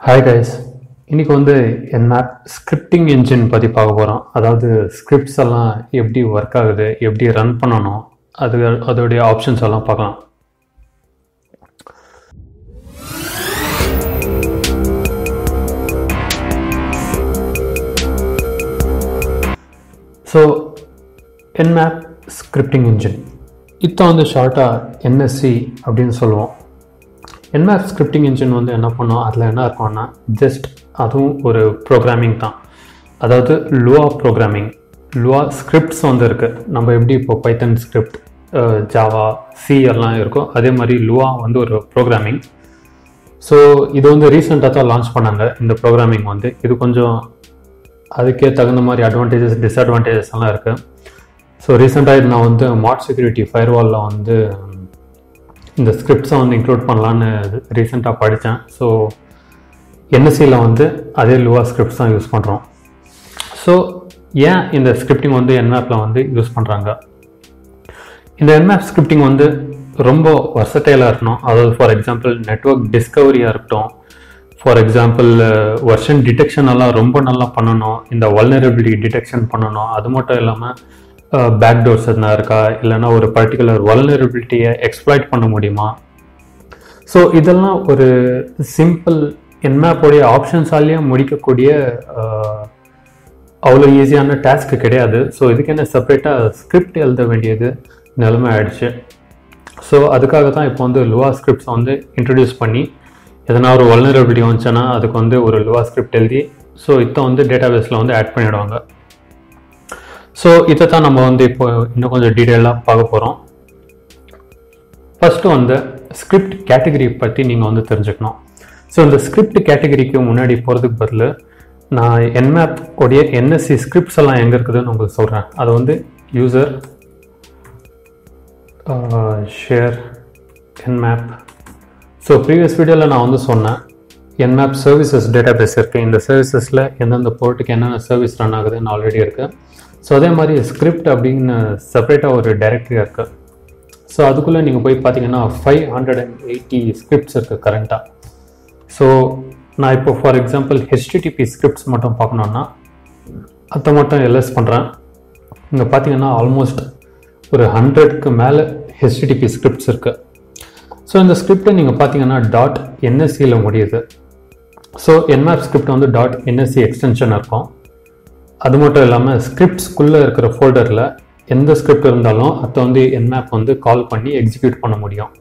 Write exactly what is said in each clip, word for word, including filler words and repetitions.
Hi guys, இன்னைக்கு வந்து Nmap scripting engine பற்றி பார்க்க போகிறோம். அதாவது ஸ்கிரிப்ட்ஸ் எல்லாம் எப்படி ஒர்க் ஆகுது, எப்படி ரன் பண்ணணும், அது அதோடைய ஆப்ஷன்ஸ் எல்லாம் பார்க்கலாம். ஸோ Nmap ஸ்கிரிப்டிங் என்ஜின் இப்போ வந்து ஷார்ட்டாக N S C அப்படின்னு சொல்லுவோம். Nmap ஸ்கிரிப்டிங் என்ஜின் வந்து என்ன பண்ணோம், அதில் என்ன இருக்கும்னா ஜஸ்ட் அதுவும் ஒரு ப்ரோக்ராமிங் தான். அதாவது லுவா ப்ரோக்ராமிங், லுவா ஸ்கிரிப்ட்ஸ் வந்து இருக்குது. நம்ம எப்படி இப்போ பைத்தன் ஸ்கிரிப்ட், ஜாவா, சி எல்லாம் இருக்கும், அதே மாதிரி லுவா வந்து ஒரு ப்ரோக்ராமிங். ஸோ இது வந்து ரீசெண்டாக தான் லான்ச் பண்ணாங்க இந்த ப்ரோக்ராமிங் வந்து. இது கொஞ்சம் அதுக்கே தகுந்த மாதிரி அட்வான்டேஜஸ் டிஸ்அட்வான்டேஜஸ் எல்லாம் இருக்குது. ஸோ ரீசெண்டாக இது நான் வந்து மாட் செக்யூரிட்டி ஃபயர்வாலில் வந்து இந்த ஸ்கிரிப்ட்ஸை வந்து இன்க்ளூட் பண்ணலான்னு ரீசெண்டாக படித்தேன். ஸோ N S C-யில் வந்து அதே லுவா ஸ்கிரிப்ட்ஸ் தான் யூஸ் பண்ணுறோம். ஸோ ஏன் இந்த ஸ்கிரிப்டிங் வந்து Nmapல வந்து யூஸ் பண்ணுறாங்க? இந்த Nmap ஸ்கிரிப்டிங் வந்து ரொம்ப வர்சட்டைலாக இருக்கணும். அதாவது ஃபார் எக்ஸாம்பிள் நெட்வொர்க் டிஸ்கவரியாக இருக்கட்டும், ஃபார் எக்ஸாம்பிள் வெர்ஷன் டிடெக்ஷன் எல்லாம் ரொம்ப நல்லா பண்ணணும், இந்த வல்னரபிலிட்டி டிடெக்ஷன் பண்ணணும். அது மட்டும் இல்லாமல் பேக்டோர்ஸ் எதுனா இருக்கா, இல்லைன்னா ஒரு பர்டிகுலர் வல்னரபிலிட்டியை எக்ஸ்ப்ளாய்ட் பண்ண முடியுமா. ஸோ இதெல்லாம் ஒரு சிம்பிள் Nmap-உடைய ஆப்ஷன்ஸாலேயே முடிக்கக்கூடிய அவ்வளோ ஈஸியான டாஸ்க்கு கிடையாது. ஸோ இதுக்கு என்ன செப்பரேட்டாக ஸ்கிரிப்ட் எழுத வேண்டியது நிலைமை ஆயிடுச்சு. ஸோ அதுக்காக தான் இப்போ வந்து லுவா ஸ்கிரிப்ட்ஸை வந்து இன்ட்ரடியூஸ் பண்ணி எதனா ஒரு வல்னரபிலிட்டி வந்துச்சுன்னா அதுக்கு வந்து ஒரு லுவா ஸ்கிரிப்ட் எழுதி ஸோ இதை வந்து டேட்டாபேஸில் வந்து ஆட் பண்ணிவிடுவாங்க. ஸோ இதை தான் நம்ம வந்து இப்போ இன்னும் கொஞ்சம் டீட்டெயிலாக பார்க்க போகிறோம். ஃபஸ்ட்டு வந்து ஸ்கிரிப்ட் கேட்டகரி பற்றி நீங்கள் வந்து தெரிஞ்சுக்கணும். ஸோ இந்த ஸ்கிரிப்ட் கேட்டகரிக்கு முன்னாடி போகிறதுக்கு பதில் நான் Nmap உடைய N S C ஸ்கிரிப்ட்ஸ் எல்லாம் எங்கே இருக்குதுன்னு உங்களுக்கு சொல்கிறேன். அது வந்து user share Nmap. So previous வீடியோவில் நான் வந்து சொன்னேன் Nmap சர்வீசஸ் டேட்டாபேஸ் இருக்குது. இந்த சர்வீசஸில் எந்தெந்த போர்ட்டுக்கு என்னென்ன சர்வீஸ் ரன் ஆகுதுன்னு ஆல்ரெடி இருக்குது. ஸோ அதே மாதிரி ஸ்கிரிப்ட் அப்படின்னு செப்பரேட்டாக ஒரு டைரக்டரி இருக்குது. ஸோ அதுக்குள்ளே நீங்கள் போய் பார்த்தீங்கன்னா five hundred and eighty scripts இருக்குது கரண்ட்டாக. ஸோ நான் இப்போ for example H T T P scripts மட்டும் பார்க்கணுன்னா அதை மட்டும் எல்எஸ் பண்ணுறேன். இங்கே பார்த்தீங்கன்னா ஆல்மோஸ்ட் ஒரு ஹண்ட்ரட்க்கு மேலே H T T P scripts இருக்குது. ஸோ இந்த ஸ்கிரிப்டை நீங்கள் பார்த்தீங்கன்னா டாட் N S C-யில் முடியுது. ஸோ Nmap ஸ்கிரிப்ட் வந்து dot N S C extension இருக்கும். அது மட்டும் இல்லாமல் ஸ்கிரிப்ட்ஸ்குள்ளே இருக்கிற ஃபோல்டரில் எந்த ஸ்கிரிப்ட் இருந்தாலும் அதை வந்து Nmap வந்து கால் பண்ணி எக்ஸிக்யூட் பண்ண முடியும்.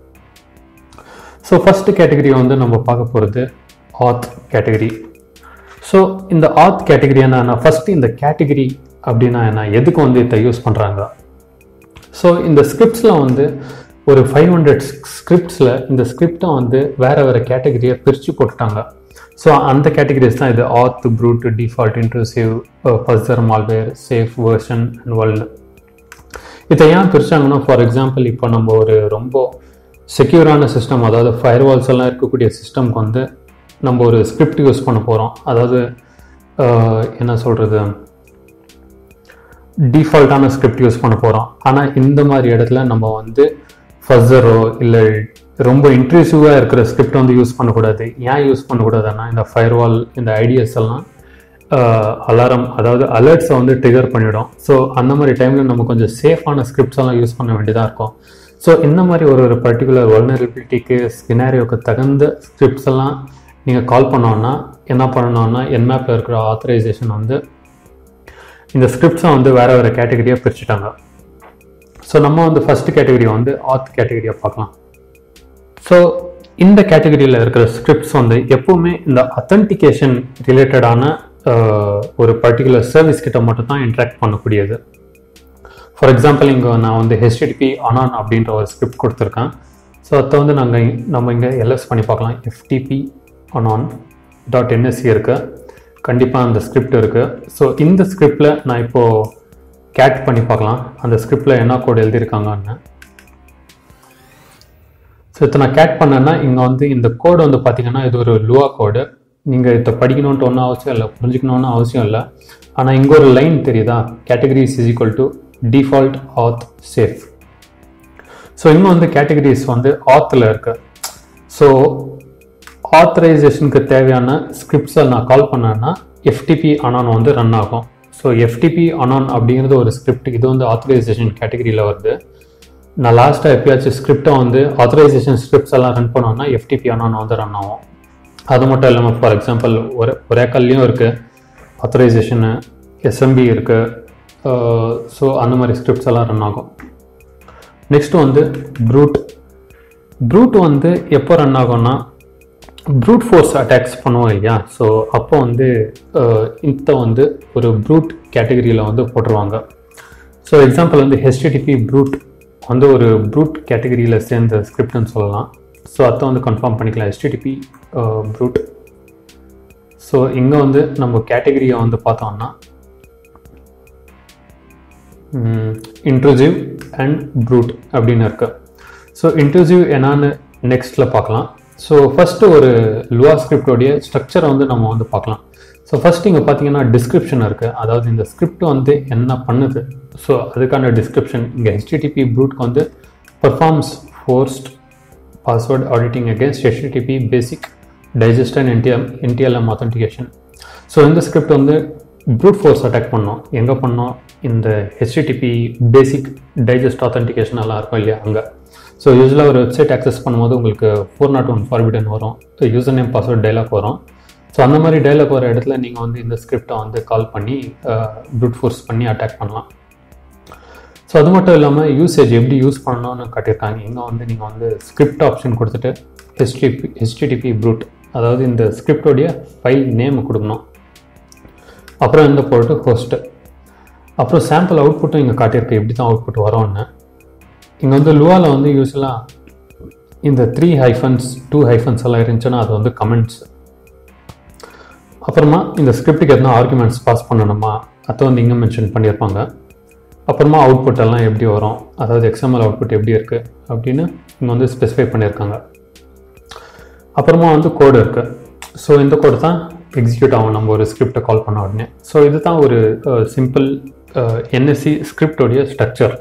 ஸோ ஃபஸ்ட்டு கேட்டகரி வந்து நம்ம பார்க்க போகிறது ஆத் கேட்டகரி. ஸோ இந்த ஆத் கேட்டகரி என்ன, ஃபஸ்ட்டு இந்த கேட்டகரி அப்படின்னா என்ன, எதுக்கு வந்து இதை யூஸ் பண்ணுறாங்க. ஸோ இந்த ஸ்கிரிப்ட்ஸில் வந்து ஒரு ஃபைவ் ஹண்ட்ரட் ஸ்கிரிப்ட்ஸில் இந்த ஸ்கிரிப்டை வந்து வேறு வேறு கேட்டகரியை பிரித்து போட்டுட்டாங்க. ஸோ அந்த கேட்டகரிஸ் தான் இது auth, brute, default, intrusive, fuzzer, malware, safe, version and world. இதை ஏன் பிரிச்சாங்கன்னா ஃபார் எக்ஸாம்பிள் இப்போ நம்ம ஒரு ரொம்ப செக்யூரான சிஸ்டம், அதாவது ஃபயர்வால்ஸ் எல்லாம் இருக்கக்கூடிய சிஸ்டம்க்கு வந்து நம்ம ஒரு ஸ்கிரிப்ட் யூஸ் பண்ண போகிறோம். அதாவது என்ன சொல்கிறது, டிஃபால்ட்டான ஸ்கிரிப்ட் யூஸ் பண்ண போகிறோம். ஆனால் இந்த மாதிரி இடத்துல நம்ம வந்து ஃபஸ்ஸரோ இல்லை ரொம்ப இன்ட்ரூசிவாக இருக்கிற ஸ்கிரிப்ட் வந்து யூஸ் பண்ணக்கூடாது. ஏன் யூஸ் பண்ணக்கூடாதுன்னா இந்த ஃபயர்வால், இந்த ஐடியாஸ் எல்லாம் அலாரம், அதாவது அலர்ட்ஸை வந்து ட்ரிகர் பண்ணிவிடும். ஸோ அந்த மாதிரி டைமில் நம்ம கொஞ்சம் சேஃபான ஸ்கிரிப்ட்ஸ் எல்லாம் யூஸ் பண்ண வேண்டியதாக இருக்கும். ஸோ இந்த மாதிரி ஒரு ஒரு பர்டிகுலர் வல்னரபிலிட்டிக்கு ஸ்கினாரியோக்கு தகுந்த ஸ்கிரிப்ட்ஸ் எல்லாம் நீங்கள் கால் பண்ணோன்னா என்ன பண்ணணும்னா Nmapல இருக்கிற ஆத்தரைசேஷன் வந்து இந்த ஸ்கிரிப்ட்ஸை வந்து வேறு வேறு கேட்டகரியாக பிரிச்சுட்டாங்க. ஸோ நம்ம வந்து ஃபஸ்ட்டு கேட்டகரியை வந்து ஆத் கேட்டகரியை பார்க்கலாம். ஸோ இந்த கேட்டகரியில் இருக்கிற ஸ்கிரிப்ட்ஸ் வந்து எப்போவுமே இந்த அத்தன்டிகேஷன் ரிலேட்டடான ஒரு பர்டிகுலர் சர்வீஸ் கிட்ட மட்டும் தான் இன்ட்ராக்ட் பண்ணக்கூடியது. ஃபார் எக்ஸாம்பிள் இங்கே நான் வந்து H T T P anon அப்படின்ற ஒரு ஸ்கிரிப்ட் கொடுத்துருக்கேன். ஸோ அதை வந்து நாங்கள் நம்ம இங்கே எல்எஸ் பண்ணி பார்க்கலாம். F T P anon dot N S C இருக்குது, கண்டிப்பாக அந்த ஸ்கிரிப்ட் இருக்குது. ஸோ இந்த ஸ்கிரிப்டில் நான் இப்போது கேட் பண்ணி பார்க்கலாம் அந்த ஸ்கிரிப்டில் என்ன கோட் எழுதியிருக்காங்கன்னு. ஸோ இதை நான் கேட் பண்ணேன்னா இங்கே வந்து இந்த கோடு வந்து பார்த்தீங்கன்னா இது ஒரு லுவா கோடு. நீங்கள் இதை படிக்கணுன்ட்டு ஒன்றும் அவசியம் இல்லை, புரிஞ்சுக்கணுன்னு அவசியம் இல்லை. ஆனால் இங்கே ஒரு லைன் தெரியுதா, categories is equal to default auth safe. So இன்னும் வந்து கேட்டகரிஸ் வந்து ஆத்தில் இருக்குது. ஸோ ஆத்தரைசேஷனுக்கு தேவையான ஸ்கிரிப்ட்ஸை நான் கால் பண்ணேன்னா எஃப்டிபி அனான் வந்து ரன் ஆகும். ஸோ எஃப்டிபி அனான் அப்படிங்கிறது ஒரு ஸ்கிரிப்ட், இது வந்து ஆத்தரைசேஷன் கேட்டகரியில் வருது. நான் லாஸ்ட்டாக எப்பயாச்சும் ஸ்கிரிப்டை வந்து ஆத்தரைசேஷன் ஸ்கிரிப்ட்ஸ் எல்லாம் ரன் பண்ணோன்னா எஃப்டிபி அனான் வந்து ரன் ஆகும். அது மட்டும் இல்லாமல் ஃபார் எக்ஸாம்பிள் ஒரு ஒரேக்கல்லையும் இருக்குது ஆத்தரைசேஷனு, எஸ்எம்பி இருக்குது. ஸோ அந்த மாதிரி ஸ்கிரிப்ட்ஸ் எல்லாம் ரன் ஆகும். நெக்ஸ்ட் வந்து ப்ரூட். ப்ரூட் வந்து எப்போ ரன் ஆகும்னா ப்ரூட் ஃபோர்ஸ் அட்டாக்ஸ் பண்ணுவோம் இல்லையா, ஸோ அப்போ வந்து இந்த வந்து ஒரு ப்ரூட் கேட்டகரியில் வந்து போட்டுருவாங்க. ஸோ எக்ஸாம்பிள் வந்து ஹெச்டிடிபி ப்ரூட் வந்து ஒரு ப்ரூட் கேட்டகரியில் சேர்ந்த ஸ்கிரிப்ட்னு சொல்லலாம். ஸோ அதை வந்து கன்ஃபார்ம் பண்ணிக்கலாம், ஹெச்டிடிபி ப்ரூட். ஸோ இங்கே வந்து நம்ம கேட்டகரியை வந்து பார்த்தோம்னா இன்ட்ரூசிவ் அண்ட் ப்ரூட் அப்படின்னு இருக்கு. ஸோ இன்ட்ரூசிவ் என்னான்னு நெக்ஸ்ட்டில் பார்க்கலாம். ஸோ ஃபஸ்ட்டு ஒரு லுவா ஸ்கிரிப்டோடைய ஸ்ட்ரக்சரை வந்து நம்ம வந்து பார்க்கலாம். ஸோ ஃபஸ்ட் இங்கே பார்த்தீங்கன்னா டிஸ்கிரிப்ஷன் இருக்குது, அதாவது இந்த ஸ்கிரிப்ட் வந்து என்ன பண்ணுது, ஸோ அதுக்கான டிஸ்கிரிப்ஷன். இங்கே ஹெச்டிடிபி ப்ரூட்க்கு வந்து performs forced password auditing against HTTP basic digest and NTM NTLM authentication. So இந்த ஸ்கிரிப்ட் வந்து ப்ரூட் ஃபோர்ஸ் அட்டாக் பண்ணோம். எங்கே பண்ணோம், இந்த ஹெச்டிடிபி பேசிக் டைஜஸ்ட் ஆத்தென்டிகேஷன் எல்லாம் இருக்கும் இல்லையா அங்கே. ஸோ யூஸ்வலாக ஒரு வெப்சைட் ஆக்சஸ் பண்ணும்போது உங்களுக்கு ஃபோர் நாட் ஒன் ஃபார்பிடன் வரும், யூசர் நேம் பாஸ்வேர்ட் டைலாக் வரும். ஸோ அந்த மாதிரி டைலாக் வர இடத்துல நீங்கள் வந்து இந்த ஸ்கிரிப்டை வந்து கால் பண்ணி ப்ரூட் ஃபோர்ஸ் பண்ணி அட்டாக் பண்ணலாம். ஸோ அது மட்டும் இல்லாமல் யூசேஜ் எப்படி யூஸ் பண்ணணும்னு காட்டியிருக்காங்க. இங்கே வந்து நீங்கள் வந்து ஸ்கிரிப்ட் ஆப்ஷன் கொடுத்துட்டு ஹெச்டிபி ஹெச்டிடிபி ப்ரூட், அதாவது இந்த ஸ்கிரிப்டோடைய ஃபைல் நேம் கொடுக்கணும். அப்புறம் இந்த போட்டு ஹோஸ்ட்டு, அப்புறம் சாம்பிள் அவுட்புட்டும் இங்கே காட்டியிருக்கு எப்படி தான் அவுட்புட் வரோன்னு. இங்கே வந்து லுவாவில் வந்து யூஸ்வலாக இந்த த்ரீ ஹைஃபன்ஸ் டூ ஹைஃபன்ஸ் எல்லாம் இருந்துச்சுன்னா அது வந்து கமெண்ட்ஸ். அப்புறமா இந்த ஸ்கிரிப்டுக்கு எதனா ஆர்குமெண்ட்ஸ் பாஸ் பண்ணணுமா அதை வந்து இங்கே மென்ஷன் பண்ணியிருப்பாங்க. அப்புறமா அவுட்புட் எல்லாம் எப்படி வரும், அதாவது எக்ஸ்எம்எல் அவுட்புட் எப்படி இருக்குது அப்படின்னு இங்கே வந்து ஸ்பெசிஃபை பண்ணியிருக்காங்க. அப்புறமா வந்து கோடு இருக்குது. ஸோ இந்த கோடு தான் எக்ஸிக்யூட் ஆகும் நம்ம ஒரு ஸ்கிரிப்டை கால் பண்ண உடனே. ஸோ இது தான் ஒரு சிம்பிள் என்எஸ்சி ஸ்கிரிப்டோடைய ஸ்ட்ரக்சர்.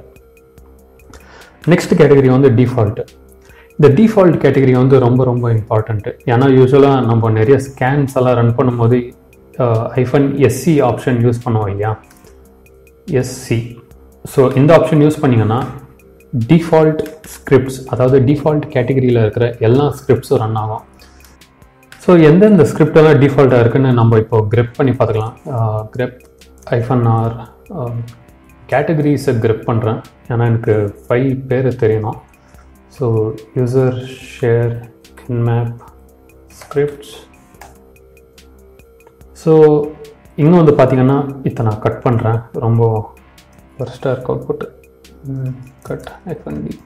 நெக்ஸ்ட் கேட்டகரி வந்து டிஃபால்ட்டு. இந்த டிஃபால்ட் கேட்டகரி வந்து ரொம்ப ரொம்ப இம்பார்ட்டண்ட்டு. ஏன்னா யூஸ்வலாக நம்ம நிறைய ஸ்கேன்ஸ் எல்லாம் ரன் பண்ணும்போது ஐஃபன் எஸ்சி ஆப்ஷன் யூஸ் பண்ணுவோம் இல்லையா, எஸ்சி. ஸோ இந்த ஆப்ஷன் யூஸ் பண்ணிங்கன்னா டிஃபால்ட் ஸ்கிரிப்ட்ஸ், அதாவது டிஃபால்ட் கேட்டகரியில் இருக்கிற எல்லா ஸ்கிரிப்ட்ஸும் ரன் ஆகும். ஸோ எந்தெந்த ஸ்கிரிப்டெல்லாம் டிஃபால்ட்டாக இருக்குன்னு நம்ம இப்போ கிரெப் பண்ணி பார்த்துக்கலாம். கிரெப் ஐஃபன் ஆர் கேட்டகரிஸை கிரெப் பண்ணுறேன், ஏன்னா எனக்கு ஃபைல் பேர் தெரியணும். So user share Nmap scripts. So இங்கே வந்து பார்த்தீங்கன்னா இதை நான் கட் பண்ணுறேன், ரொம்ப ஃபர்ஸ்ட்டாக இருக்க output cut hyphen D.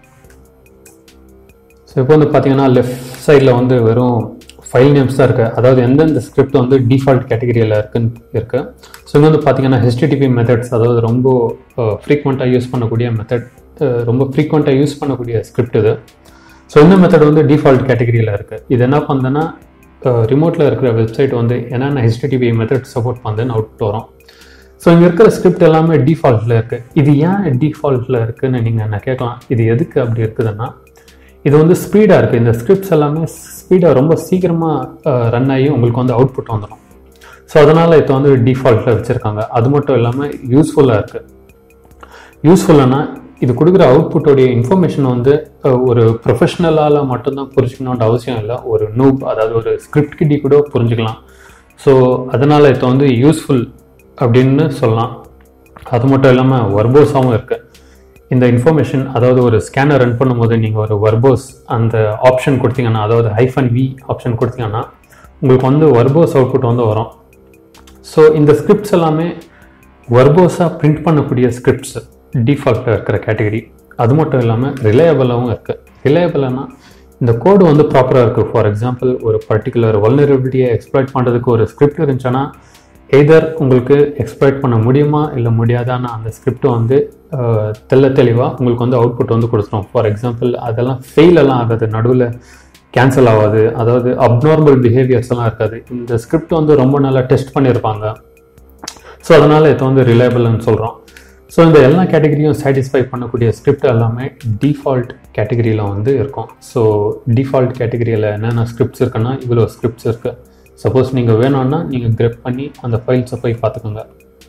So இப்போ வந்து பார்த்தீங்கன்னா லெஃப்ட் சைடில் வந்து வெறும் ஃபைல் நேம்ஸ் தான் இருக்குது, அதாவது எந்தெந்த ஸ்கிரிப்ட் வந்து டிஃபால்ட் கேட்டகரியில் இருக்குன்னு இருக்குது. ஸோ இங்கே வந்து பார்த்தீங்கன்னா ஹெச்டிடிபி மெத்தட்ஸ், அதாவது ரொம்ப ஃப்ரீக்வெண்ட்டாக யூஸ் பண்ணக்கூடிய மெத்தட், ரொம்ப ஃப்ரீக்வெண்ட்டாக யூஸ் பண்ணக்கூடிய ஸ்கிரிப்ட் இது. ஸோ இந்த மெத்தட் வந்து டிஃபால்ட் கேட்டகரியில் இருக்குது. இது என்ன பண்ணுதுன்னா ரிமோட்டில் இருக்கிற வெப்சைட் வந்து என்னென்ன ஹெச்டிடிபி மெத்தட் சப்போர்ட் பண்ணுதுன்னு அவுட் வரும். ஸோ இங்கே இருக்கிற ஸ்கிரிப்ட் எல்லாமே டிஃபால்ட்டில் இருக்குது. இது ஏன் டிஃபால்ட்டில் இருக்குதுன்னு நீங்கள் என்ன கேட்கலாம். இது எதுக்கு அப்படி இருக்குதுன்னா இது வந்து ஸ்பீடாக இருக்குது. இந்த ஸ்கிரிப்ட்ஸ் எல்லாமே ஸ்பீடாக ரொம்ப சீக்கிரமாக ரன் ஆகி உங்களுக்கு வந்து அவுட்புட் வந்துடும். ஸோ அதனால் இதை வந்து டிஃபால்ட்டில் வச்சுருக்காங்க. அது மட்டும் இல்லாமல் யூஸ்ஃபுல்லாக இருக்குது. யூஸ்ஃபுல்லானா இது கொடுக்குற அவுட்புட்டோடைய இன்ஃபர்மேஷன் வந்து ஒரு ப்ரொஃபஷ்னலால் மட்டும்தான் புரிஞ்சுக்கணுன்ற அவசியம் இல்லை, ஒரு நூப், அதாவது ஒரு ஸ்கிரிப்ட் கிட்டி கூட புரிஞ்சுக்கலாம். ஸோ அதனால் இதை வந்து யூஸ்ஃபுல் அப்படின்னு சொல்லலாம். அது மட்டும் இல்லாமல் வர்போஸாகவும் இருக்குது. இந்த இன்ஃபர்மேஷன், அதாவது ஒரு ஸ்கேனர் ரன் பண்ணும்போது நீங்கள் ஒரு வர்போஸ் அந்த ஆப்ஷன் கொடுத்தீங்கன்னா, அதாவது ஹைஃபன் வி ஆப்ஷன் கொடுத்தீங்கன்னா உங்களுக்கு வந்து வர்போஸ் அவுட்புட் வந்து வரும். ஸோ இந்த ஸ்கிரிப்ட்ஸ் எல்லாமே வர்போஸாக பிரிண்ட் பண்ணக்கூடிய ஸ்கிரிப்ட்ஸ் டிஃபால்ட்டாக இருக்கிற கேட்டகரி. அது மட்டும் இல்லாமல் ரிலையபிளாகவும் இருக்குது. ரிலையபிள்னா இந்த கோடு வந்து ப்ராப்பராக இருக்குது. ஃபார் எக்ஸாம்பிள் ஒரு பர்டிகுலர் வல்னரபிலிட்டியை எக்ஸ்ப்ளாய்ட் பண்ணுறதுக்கு ஒரு ஸ்கிரிப்ட் இருந்துச்சுன்னா எய்தர் உங்களுக்கு எக்ஸ்ப்ளாய்ட் பண்ண முடியுமா இல்லை முடியாதான்னு அந்த ஸ்கிரிப்ட் வந்து தெல்ல தெளிவாக உங்களுக்கு வந்து அவுட்புட் வந்து கொடுத்துரும். ஃபார் எக்ஸாம்பிள் அதெல்லாம் ஃபெயில் எல்லாம் ஆகாது, நடுவில் கேன்சல் ஆகாது, அதாவது அப்நார்மல் பிஹேவியர்ஸ் எல்லாம் இருக்காது. இந்த ஸ்கிரிப்ட் வந்து ரொம்ப நல்லா டெஸ்ட் பண்ணியிருப்பாங்க. ஸோ அதனால் இதை வந்து ரிலையபிள்னு சொல்கிறோம். ஸோ இந்த எல்லா கேட்டகரியும் சாட்டிஸ்ஃபை பண்ணக்கூடிய ஸ்கிரிப்ட் எல்லாமே டிஃபால்ட் கேட்டகரியில் வந்து இருக்கும். ஸோ டிஃபால்ட் கேட்டகரியில் என்னென்ன ஸ்கிரிப்ட்ஸ் இருக்குன்னா இவ்வளோ ஸ்கிரிப்ட்ஸ் இருக்குது. சப்போஸ் நீங்கள் வேணும்னா நீங்கள் கிரெப் பண்ணி அந்த ஃபைல்ஸை போய் பார்த்துக்கோங்க.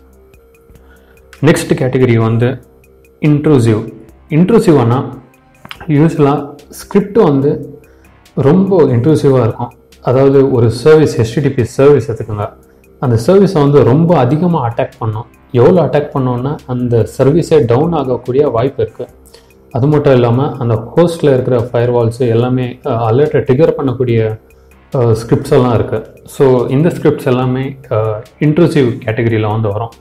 நெக்ஸ்ட் கேட்டகரி வந்து இன்ட்ரூசிவ். இன்ட்ரூசிவானா யூஸ்வலாக ஸ்கிரிப்ட் வந்து ரொம்ப இன்ட்ரூசிவாக இருக்கும். அதாவது ஒரு சர்வீஸ் ஹெச்டிடிபி சர்வீஸ் எடுத்துக்கோங்க. அந்த சர்வீஸை வந்து ரொம்ப அதிகமாக அட்டாக் பண்ணோம். எவ்வளோ அட்டாக் பண்ணோன்னா அந்த சர்வீஸே டவுன் ஆகக்கூடிய வாய்ப்பு இருக்குது. அது மட்டும் இல்லாமல் அந்த ஹோஸ்டில் இருக்கிற ஃபயர்வால்ஸு எல்லாமே அலர்ட்டை ட்ரிகர் பண்ணக்கூடிய ஸ்கிரிப்ட்ஸ் எல்லாம் இருக்குது. ஸோ இந்த ஸ்கிரிப்ட்ஸ் எல்லாமே இன்ட்ரூசிவ் கேட்டகரியில் வந்து வரும்.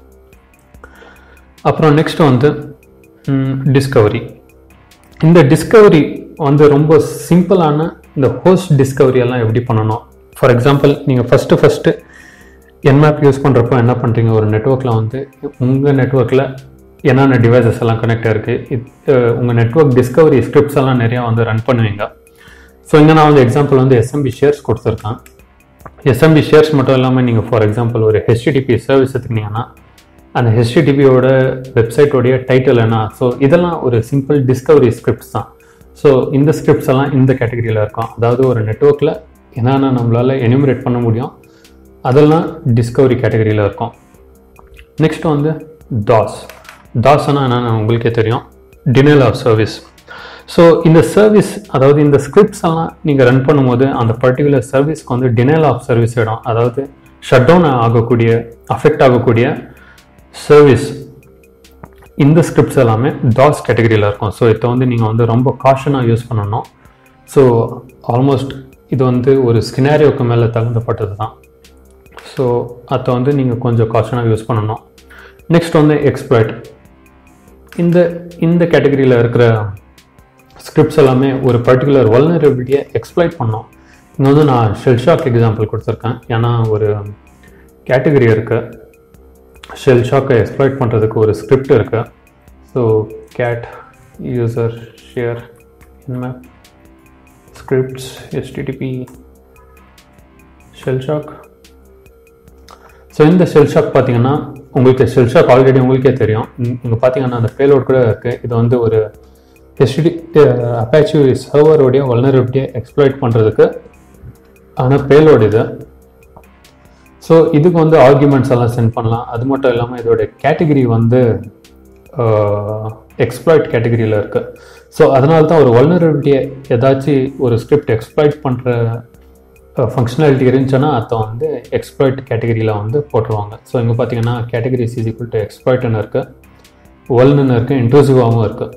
அப்புறம் நெக்ஸ்ட் வந்து டிஸ்கவரி. இந்த டிஸ்கவரி வந்து ரொம்ப சிம்பிளான இந்த ஹோஸ்ட் டிஸ்கவரி எல்லாம் எப்படி பண்ணணும். ஃபார் எக்ஸாம்பிள் நீங்கள் ஃபஸ்ட்டு ஃபஸ்ட்டு என்மேப் யூஸ் பண்ணுறப்போ என்ன பண்ணுறீங்க, ஒரு நெட்ஒர்க்கில் வந்து உங்கள் நெட்ஒர்க்கில் என்னென்ன டிவைசஸ் எல்லாம் கனெக்ட் இருக்குது, உங்கள் நெட்ஒர்க் டிஸ்கவரி ஸ்கிரிப்ட்ஸ் எல்லாம் நிறையா வந்து ரன் பண்ணுவீங்க. ஸோ இங்கே நான் வந்து எக்ஸாம்பிள் வந்து எஸ்எம்பி ஷேர்ஸ் கொடுத்துருக்கேன். எஸ்எம்பி ஷேர்ஸ் மட்டும் இல்லாமல் நீங்கள் ஃபார் எக்ஸாம்பிள் ஒரு ஹெச்டிடிபி சர்வீஸ் எடுத்துக்கிட்டிங்கன்னா அந்த ஹெச்டிடிபியோட வெப்சைட்டோடைய டைட்டில் என்ன, ஸோ இதெல்லாம் ஒரு சிம்பிள் டிஸ்கவரி ஸ்கிரிப்ட்ஸ் தான். ஸோ இந்த ஸ்கிரிப்ட்ஸ் எல்லாம் இந்த கேட்டகரியில் இருக்கும். அதாவது ஒரு நெட்ஒர்க்கில் என்னென்ன நம்மளால் எனிமரேட் பண்ண முடியும் அதெல்லாம் டிஸ்கவரி கேட்டகரியில் இருக்கும். நெக்ஸ்ட் வந்து டாஸ். டாஸ்னா என்னென்னு உங்களுக்கே தெரியும், டினைல் ஆஃப் சர்வீஸ். ஸோ இந்த சர்வீஸ் அதாவது இந்த ஸ்கிரிப்ட்ஸ் எல்லாம் நீங்கள் ரன் பண்ணும்போது அந்த பர்டிகுலர் சர்வீஸ்க்கு வந்து டினைல் ஆஃப் சர்வீஸ் இடம், அதாவது ஷட் டவுன் ஆகக்கூடிய அஃபெக்ட் ஆகக்கூடிய சர்வீஸ், இந்த ஸ்கிரிப்ட்ஸ் எல்லாமே டாஸ் கேட்டகரியில் இருக்கும். ஸோ இதை வந்து நீங்கள் வந்து ரொம்ப காஷனாக யூஸ் பண்ணணும். ஸோ ஆல்மோஸ்ட் இது வந்து ஒரு ஸ்கினாரியோக்கு மேலே தகுந்தப்பட்டது தான். ஸோ அதை வந்து நீங்கள் கொஞ்சம் காஷனாக யூஸ் பண்ணணும். நெக்ஸ்ட் வந்து எக்ஸ்ப்ளாய்ட். இந்த இந்த கேட்டகரியில் இருக்கிற ஸ்கிரிப்ட்ஸ் எல்லாமே ஒரு பர்டிகுலர் வல்னரபிலிட்டியை எக்ஸ்ப்ளாய்ட் பண்ணோம். இங்கே வந்து நான் ஷெல் ஷாக் எக்ஸாம்பிள் கொடுத்துருக்கேன். ஏன்னா ஒரு கேட்டகரி இருக்குது, ஷெல் ஷாக்கை எக்ஸ்ப்ளாய்ட் பண்ணுறதுக்கு ஒரு ஸ்கிரிப்ட் இருக்குது. So cat user share nmap scripts HTTP shell shock. So இந்த ஷெல் ஷாக் பார்த்தீங்கன்னா உங்களுக்கு ஷெல் ஷாக் ஆல்ரெடி உங்களுக்கே தெரியும். இங்கே பார்த்தீங்கன்னா அந்த பேலோட் கூட இருக்குது. இது வந்து ஒரு ஹெச்டி அப்பாச்சி சர்வருடைய வல்னரபிலிட்டியை எக்ஸ்ப்ளாய்ட் பண்ணுறதுக்கு ஆனால் பேலோட் இது. ஸோ இதுக்கு வந்து ஆர்குமெண்ட்ஸ் எல்லாம் சென்ட் பண்ணலாம். அது மட்டும் இல்லாமல் இதோட கேட்டகரி வந்து எக்ஸ்ப்ளாய்ட் கேட்டகரியில் இருக்குது. ஸோ அதனால தான் ஒரு வல்னரபிலிட்டியை ஏதாச்சும் ஒரு ஸ்கிரிப்ட் எக்ஸ்ப்ளாய்ட் பண்ணுற ஃபங்க்ஷனாலிட்டி இருந்துச்சுன்னா அதை வந்து எக்ஸ்ப்ளாய்ட் கேட்டகரியில் வந்து போட்டுருவாங்க. ஸோ இங்கே பார்த்தீங்கன்னா கேட்டகரி இஸ் ஈக்குவல் டு எக்ஸ்ப்ளாய்ட்னு இருக்குது, வல்னு இருக்குது, இன்ட்ரூசிவாகவும் இருக்குது.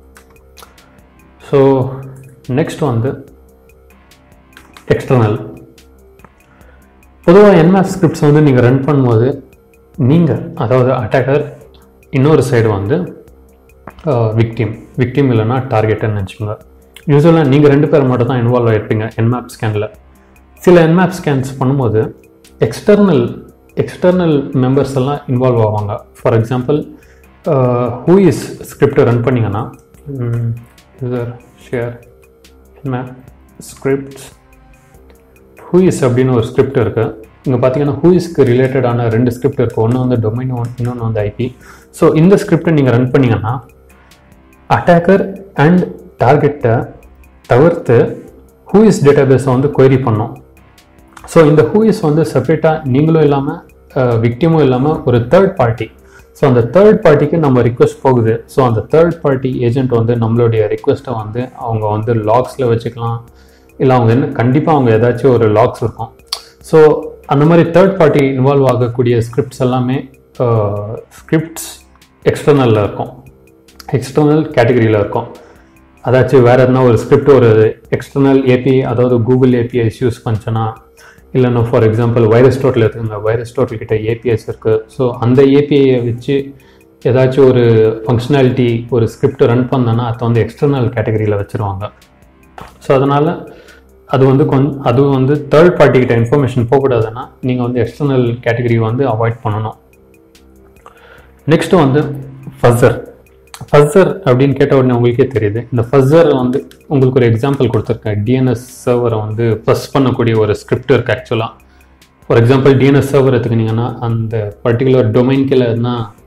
ஸோ நெக்ஸ்ட் வந்து எக்ஸ்டர்னல். பொதுவாக என்மேப் ஸ்கிரிப்ட்ஸ் வந்து நீங்கள் ரன் பண்ணும்போது நீங்கள் அதாவது அட்டாக்கர், இன்னொரு சைடு வந்து விக்டிம் விக்டிம் இல்லைன்னா டார்கெட்டுன்னு நினச்சிக்கோங்க. யூஸ்வலாக நீங்கள் ரெண்டு பேர் மட்டும் தான் இன்வால்வ் ஆகிருப்பீங்க என்மேப் ஸ்கேனில். சில என்மேப் ஸ்கேன்ஸ் பண்ணும்போது எக்ஸ்டர்னல் எக்ஸ்டர்னல் மெம்பர்ஸ் எல்லாம் இன்வால்வ் ஆவாங்க. ஃபார் எக்ஸாம்பிள் ஹூ இஸ் ஸ்கிரிப்டை ரன் பண்ணிங்கன்னா user share nmap scripts who is அப்படின்னு ஒரு ஸ்கிரிப்ட் இருக்குது. இங்கே பார்த்தீங்கன்னா ஹூ இஸ்க்கு ரிலேட்டடான ரெண்டு ஸ்கிரிப்ட் இருக்குது. ஒன்று வந்து டொமைன், ஒன் இன்னொன்று வந்து ஐபி. ஸோ இந்த ஸ்கிரிப்டை நீங்கள் ரன் பண்ணிங்கன்னா அட்டாக்கர் அண்ட் டார்கெட்டை தவிர்த்து ஹூ இஸ் டேட்டாபேஸை வந்து கொயரி பண்ணோம். ஸோ இந்த ஹூ இஸ் வந்து செப்பரேட்டாக நீங்களும் இல்லாமல் விக்டிமும் இல்லாமல் ஒரு தேர்ட் பார்ட்டி. ஸோ அந்த தேர்ட் பார்ட்டிக்கு நம்ம ரிக்வெஸ்ட் போகுது. ஸோ அந்த தேர்ட் பார்ட்டி ஏஜென்ட் வந்து நம்மளுடைய ரிக்வெஸ்ட்டை வந்து அவங்க வந்து லாக்ஸில் வச்சுக்கலாம், இல்லை அவங்க என்ன கண்டிப்பாக அவங்க ஏதாச்சும் ஒரு லாக்ஸ் இருக்கும். ஸோ அந்த மாதிரி தேர்ட் பார்ட்டி இன்வால்வ் ஆகக்கூடிய ஸ்கிரிப்ட்ஸ் எல்லாமே ஸ்கிரிப்ட்ஸ் எக்ஸ்டர்னலில் இருக்கும், எக்ஸ்டர்னல் கேட்டகரியில் இருக்கும். அதாச்சும் வேறு எதுனா ஒரு ஸ்கிரிப்ட் ஒரு எக்ஸ்டர்னல் ஏபிஐ, அதாவது கூகுள் ஏபிஐஸ் யூஸ் பண்ணிச்சுன்னா, இல்லைன்னா ஃபார் எக்ஸாம்பிள் வைரஸ் டோட்டல் இருக்குங்க, வைரஸ் டோட்டல் கிட்ட ஏபிஐஸ் இருக்குது. ஸோ அந்த ஏபிஐயை வச்சு ஏதாச்சும் ஒரு ஃபங்க்ஷனாலிட்டி ஒரு ஸ்கிரிப்ட் ரன் பண்ணோன்னா அதை வந்து எக்ஸ்டர்னல் கேட்டகரியில் வச்சுருவாங்க. ஸோ அதனால் அது வந்து கொஞ்சம் அது வந்து தேர்ட் பார்ட்டிக்கிட்ட இன்ஃபர்மேஷன் போகக்கூடாதுன்னா நீங்கள் வந்து எக்ஸ்டர்னல் கேட்டகரி வந்து அவாய்ட் பண்ணணும். நெக்ஸ்ட்டு வந்து ஃபஸ்ஸர். ஃபஸ்ஸர் அப்படின்னு கேட்ட உடனே உங்களுக்கே தெரியுது. இந்த ஃபஸ்ஸர் வந்து உங்களுக்கு ஒரு எக்ஸாம்பிள் கொடுத்துருக்கேன். டிஎன்எஸ் சர்வரை வந்து ஃபஸ் பண்ணக்கூடிய ஒரு ஸ்கிரிப்ட் இருக்குது ஆக்சுவலாக. ஃபார் எக்ஸாம்பிள் டிஎன்எஸ் சர்வர் எடுத்துக்கிட்டிங்கன்னா அந்த பர்டிகுலர் டொமைன் கீழே எதுனா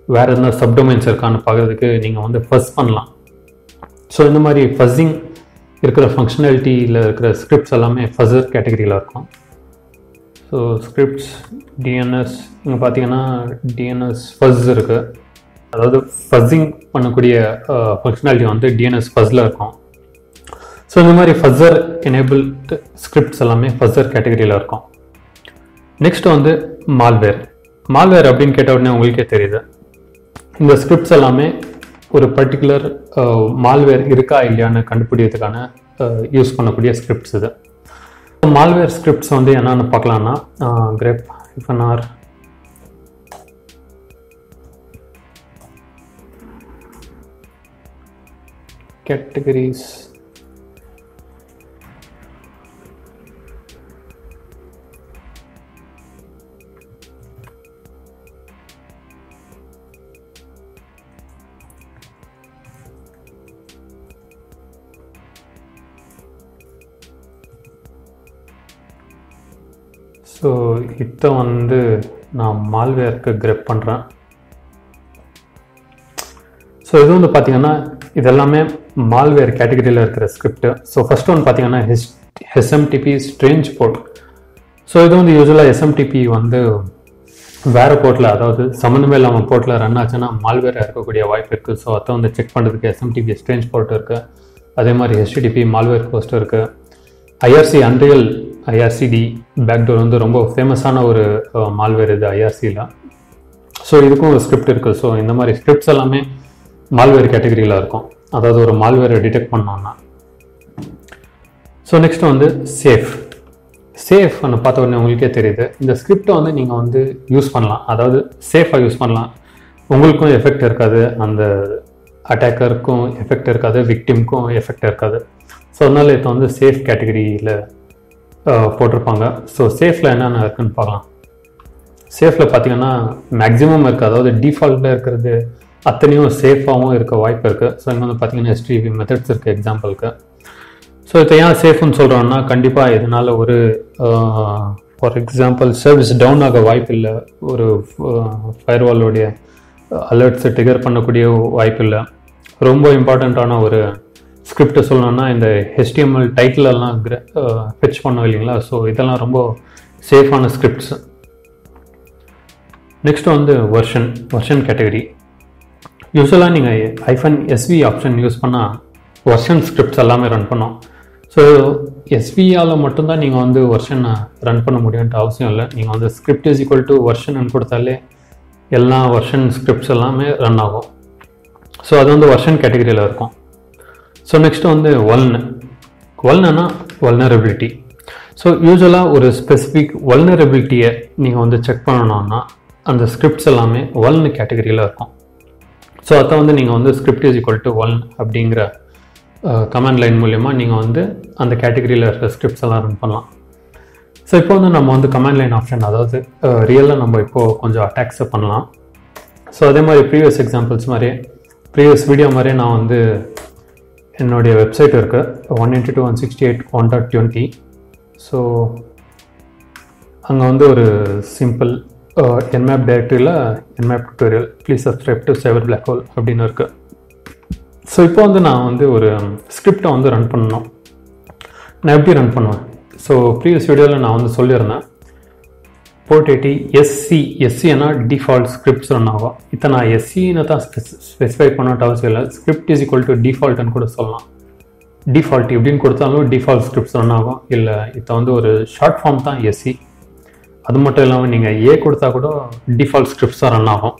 வேறு எதனா சப்டொமைன்ஸ் இருக்கான்னு பார்க்குறதுக்கு நீங்கள் வந்து ஃபஸ் பண்ணலாம். ஸோ இந்த மாதிரி ஃபஸ்ஸிங் இருக்கிற ஃபங்க்ஷனாலிட்டியில் இருக்கிற ஸ்கிரிப்ட்ஸ் எல்லாமே ஃபஸர் கேட்டகரியில் இருக்கும். ஸோ ஸ்கிரிப்ட்ஸ் டிஎன்எஸ் இங்கே பார்த்தீங்கன்னா டிஎன்எஸ் ஃபஸ் இருக்குது. அதாவது ஃபஸ்ஸிங் பண்ணக்கூடிய ஃபங்க்ஷனாலிட்டி வந்து டிஎன்எஸ் ஃபஸ்ஸில் இருக்கும். ஸோ இந்த மாதிரி ஃபஸ்ஸர் எனேபிள்டு ஸ்கிரிப்ட்ஸ் எல்லாமே ஃபஸ்ஸர் கேட்டகரியில் இருக்கும். நெக்ஸ்ட் வந்து மால்வேர். மால்வேர் அப்படின்னு கேட்ட உடனே உங்களுக்கே தெரியுது, இந்த ஸ்கிரிப்ட்ஸ் எல்லாமே ஒரு பர்டிகுலர் மால்வேர் இருக்கா இல்லையான்னு கண்டுபிடிக்கிறதுக்கான யூஸ் பண்ணக்கூடிய ஸ்கிரிப்ட்ஸ் இது. மால்வேர் ஸ்கிரிப்ட்ஸ் வந்து என்னென்னு பார்க்கலான்னா கிரெப் இஃப்என்ஆர் கேட்டகரிஸ் ஸோ இதை வந்து நான் மால்வேருக்கு கிரெப் பண்ணுறேன். ஸோ இது வந்து பார்த்தீங்கன்னா இது எல்லாமே மால்வேர் கேட்டகரியில் இருக்கிற ஸ்கிரிப்ட். ஸோ ஃபர்ஸ்ட் ஒன்று பார்த்தீங்கன்னா H SMTP strange port. So இது வந்து யூஸ்வலாக எஸ்எம்டிபி வந்து வேறு போர்ட்டில், அதாவது சம்மந்தமே இல்லாமல் போர்ட்டில் ரன் ஆச்சுன்னா மால்வேராக இருக்கக்கூடிய வாய்ப்பு இருக்குது. ஸோ அதை வந்து செக் பண்ணுறதுக்கு எஸ்எம்டிபி ஸ்ட்ரேஞ்ச் போர்ட் இருக்குது. அதே மாதிரி ஹெச்டிடிபி மால்வேர் ஹோஸ்ட் இருக்குது. ஐஆர்சி அன்ரியல் ஐஆர்சிடி பேக்டோர் வந்து ரொம்ப ஃபேமஸான ஒரு மால்வேர் இது ஐஆர்சியில். ஸோ இதுக்கும் ஒரு ஸ்கிரிப்ட் இருக்குது. ஸோ இந்த மாதிரி ஸ்கிரிப்ட்ஸ் எல்லாமே மால்வேர் கேட்டகரியில் இருக்கும், அதாவது ஒரு மால்வேரை டிடெக்ட் பண்ணோன்னா. ஸோ நெக்ஸ்ட் வந்து சேஃப். சேஃப் ஒன்று பார்த்த உடனே உங்களுக்கே தெரியுது, இந்த ஸ்கிரிப்டை வந்து நீங்கள் வந்து யூஸ் பண்ணலாம், அதாவது சேஃபாக யூஸ் பண்ணலாம். உங்களுக்கும் எஃபெக்ட் இருக்காது, அந்த அட்டாக்கருக்கும் எஃபெக்ட் இருக்காது, விக்டிம்க்கும் எஃபெக்ட் இருக்காது. ஸோ அதனால் இப்போ வந்து சேஃப் கேட்டகரியில் போட்டிருப்பாங்க. ஸோ சேஃபில் என்னென்ன இருக்குன்னு பார்க்கலாம். சேஃபில் பார்த்தீங்கன்னா மேக்ஸிமம் இருக்குது, அதாவது டிஃபால்ட்டில் இருக்கிறது அத்தனையும் சேஃபாகவும் இருக்க வாய்ப்பு இருக்குது. ஸோ இங்கே வந்து பார்த்தீங்கன்னா எஸ்டிவி மெத்தட்ஸ் இருக்குது எக்ஸாம்பிளுக்கு. ஸோ இதை ஏன் சேஃப்னு சொல்கிறோன்னா, கண்டிப்பாக இதனால் ஒரு ஃபார் எக்ஸாம்பிள் சர்வீஸ் டவுன் ஆக வாய்ப்பு இல்லை, ஒரு ஃபயர்வாலோடைய அலர்ட்ஸை ட்ரிகர் பண்ணக்கூடிய வாய்ப்பு இல்லை. ரொம்ப இம்பார்ட்டண்ட்டான ஒரு ஸ்கிரிப்டை சொல்லணும்னா இந்த ஹெச்டிஎம்எல் டைட்டிலெல்லாம் ஃபெச் பண்ணோம் இல்லைங்களா. ஸோ இதெல்லாம் ரொம்ப சேஃபான ஸ்கிரிப்ட்ஸ். நெக்ஸ்ட் வந்து வெர்ஷன் வெர்ஷன் கேட்டகரி. யூஸ்வலாக நீங்கள் ஐஃபன் எஸ்வி ஆப்ஷன் யூஸ் பண்ணால் வெர்ஷன் ஸ்கிரிப்ட்ஸ் எல்லாமே ரன் பண்ணோம். ஸோ எஸ்வியால் மட்டும்தான் நீங்கள் வந்து வெர்ஷனை ரன் பண்ண முடியும்ட்டு அவசியம் இல்லை. நீங்கள் வந்து script is equal to version கொடுத்தாலே எல்லா வெர்ஷன் ஸ்கிரிப்ட்ஸ் எல்லாமே ரன் ஆகும். ஸோ அது வந்து வெர்ஷன் கேட்டகரியில் இருக்கும். ஸோ நெக்ஸ்ட் வந்து வல்ன். வல்னா வல்னரபிலிட்டி. ஸோ யூஸ்வலாக ஒரு ஸ்பெசிஃபிக் வல்னரபிலிட்டியை நீங்கள் வந்து செக் பண்ணணும்னா அந்த ஸ்கிரிப்ட்ஸ் எல்லாமே வல்ன் கேட்டகரியில் இருக்கும். ஸோ அதை வந்து நீங்கள் வந்து script is equal to vuln அப்படிங்கிற கமாண்ட் லைன் மூலமா நீங்கள் வந்து அந்த கேட்டகரியில் இருக்கிற ஸ்கிரிப்ட்ஸ் எல்லாம் ரன் பண்ணலாம். ஸோ இப்போ வந்து நம்ம வந்து கமாண்ட் லைன் ஆப்ஷன், அதாவது ரியலாக நம்ம இப்போது கொஞ்சம் அட்டாக்ஸை பண்ணலாம். ஸோ அதே மாதிரி ப்ரீவியஸ் எக்ஸாம்பிள்ஸ் மாதிரியே ப்ரீவியஸ் வீடியோ மாதிரியே நான் வந்து என்னுடைய வெப்சைட் இருக்குது one ninety two one sixty eight one dot twenty. So அங்கே வந்து ஒரு சிம்பிள் என்மேப் டைரக்டரியில் nmap tutorial please subscribe to cyber black hole அப்படின்னு இருக்குது. ஸோ இப்போ வந்து நான் வந்து ஒரு ஸ்கிரிப்டை வந்து ரன் பண்ணணும். நான் எப்படி ரன் பண்ணுவேன்? ஸோ ப்ரீவியஸ் வீடியோவில் நான் வந்து சொல்லியிருந்தேன் போர்ட் எயிட்டி எஸ்சி எஸ்சினா டிஃபால்ட் ஸ்கிரிப்ட்ஸ் ரன் ஆகும். இதை நான் எஸ்சின்னு தான் ஸ்பெசிஃபை பண்ணட்டு அவசியம் இல்லை, ஸ்கிரிப்ட் இஸ் ஈக்குவல் டு டிஃபால்ட்னு கூட சொல்லலாம். டிஃபால்ட் இப்படின்னு கொடுத்தாலும் டிஃபால்ட் ஸ்கிரிப்ட்ஸ் ரன் ஆகும். இல்லை இதை வந்து ஒரு ஷார்ட் ஃபார்ம் தான் எஸ்சி. அது மட்டும் இல்லாமல் நீங்கள் ஏ கொடுத்தா கூட டிஃபால்ட் ஸ்கிரிப்ட்ஸ் தான் ரன் ஆகும்.